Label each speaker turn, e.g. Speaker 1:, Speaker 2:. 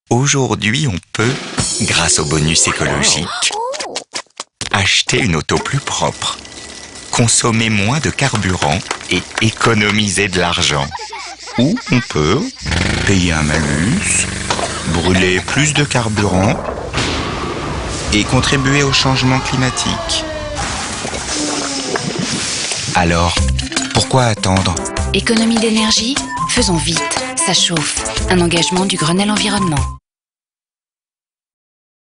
Speaker 1: Aujourd'hui, on peut, grâce au bonus écologique, acheter une auto plus propre, consommer moins de carburant et économiser de l'argent. Ou on peut payer un malus, brûler plus de carburant et contribuer au changement climatique. Alors, pourquoi attendre ?
Speaker 2: Économie d'énergie ? Faisons vite, ça chauffe. Un engagement du Grenelle Environnement.